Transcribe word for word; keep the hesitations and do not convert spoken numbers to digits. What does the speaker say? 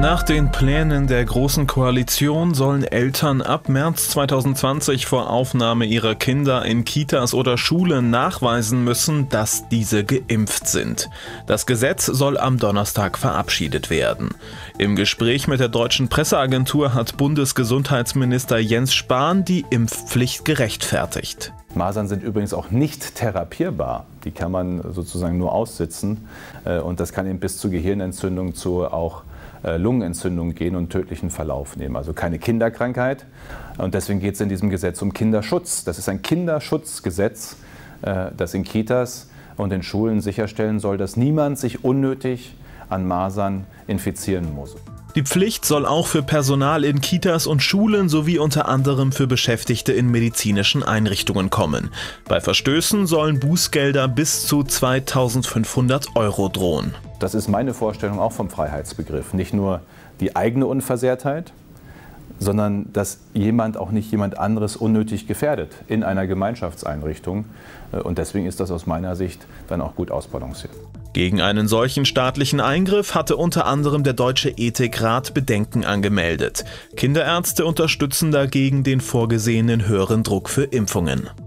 Nach den Plänen der Großen Koalition sollen Eltern ab März zweitausendzwanzig vor Aufnahme ihrer Kinder in Kitas oder Schulen nachweisen müssen, dass diese geimpft sind. Das Gesetz soll am Donnerstag verabschiedet werden. Im Gespräch mit der Deutschen Presseagentur hat Bundesgesundheitsminister Jens Spahn die Impfpflicht gerechtfertigt. Masern sind übrigens auch nicht therapierbar. Die kann man sozusagen nur aussitzen. Und das kann eben bis zu Gehirnentzündung, zu auch Lungenentzündung gehen und tödlichen Verlauf nehmen. Also keine Kinderkrankheit. Und deswegen geht es in diesem Gesetz um Kinderschutz. Das ist ein Kinderschutzgesetz, das in Kitas und in Schulen sicherstellen soll, dass niemand sich unnötig an Masern infizieren muss. Die Pflicht soll auch für Personal in Kitas und Schulen sowie unter anderem für Beschäftigte in medizinischen Einrichtungen kommen. Bei Verstößen sollen Bußgelder bis zu zweitausendfünfhundert Euro drohen. Das ist meine Vorstellung auch vom Freiheitsbegriff. Nicht nur die eigene Unversehrtheit, sondern dass jemand auch nicht jemand anderes unnötig gefährdet in einer Gemeinschaftseinrichtung. Und deswegen ist das aus meiner Sicht dann auch gut ausbalanciert. Gegen einen solchen staatlichen Eingriff hatte unter anderem der Deutsche Ethikrat Bedenken angemeldet. Kinderärzte unterstützen dagegen den vorgesehenen höheren Druck für Impfungen.